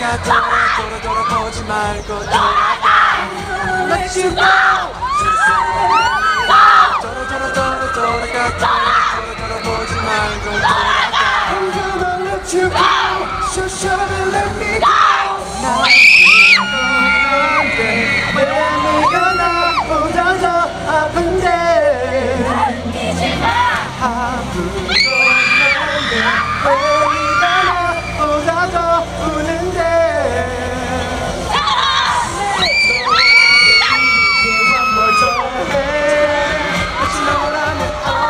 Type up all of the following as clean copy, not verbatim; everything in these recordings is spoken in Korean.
돌아보지 말고 돌아가. Let you go. 돌아보지 말고 돌아가. I'm gonna let you go. So shut up and let me go. 왜 네가 나보다 더 아픈데 남기지마 아픈 건데 왜 네가 나보다 더 우는데 뭘 더해 다시 너라면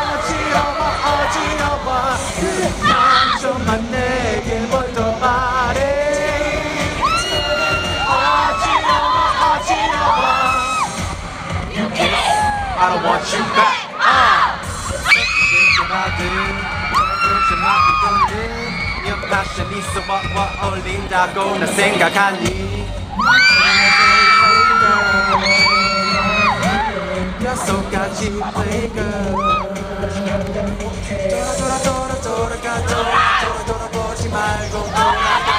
어지러워 상처만 내게 뭘 더 바래 I don't want you back. 네 패션 있어와 어울린다고 나 생각하니 여섯 가지 playgirl 돌아보지 말고 돌아가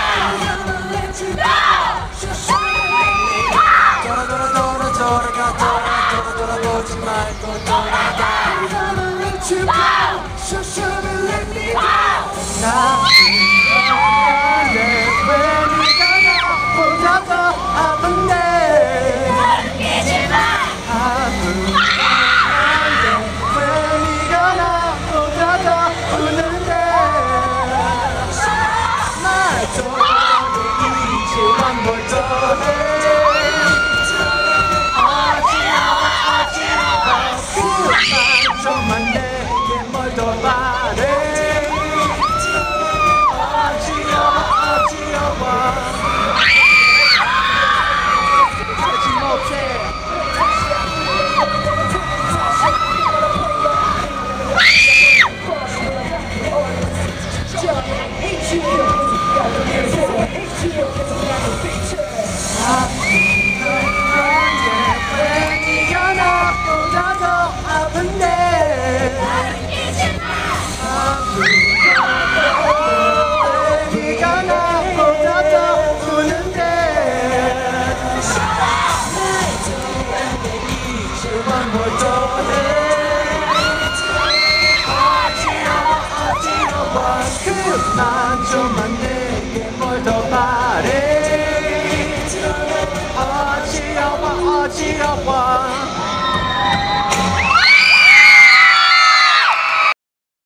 돌아보지 말고 돌아가 I'm gonna let you go So shut up and let me go 나 왜 네가 나보다 더 아픈데 남기지마 아픈 건데 왜 네가 나보다 더 우는데 날 떠나고 이제만 뭘 더해 상처만 내게 뭘 더 바래 어지러워 하지 못해 왜 네가 나보다 더 아픈데 네가 나보다 더 우는데 이제만 뭘 더해 어지러워 그만 좀만 내게 뭘 더 바래 어지러워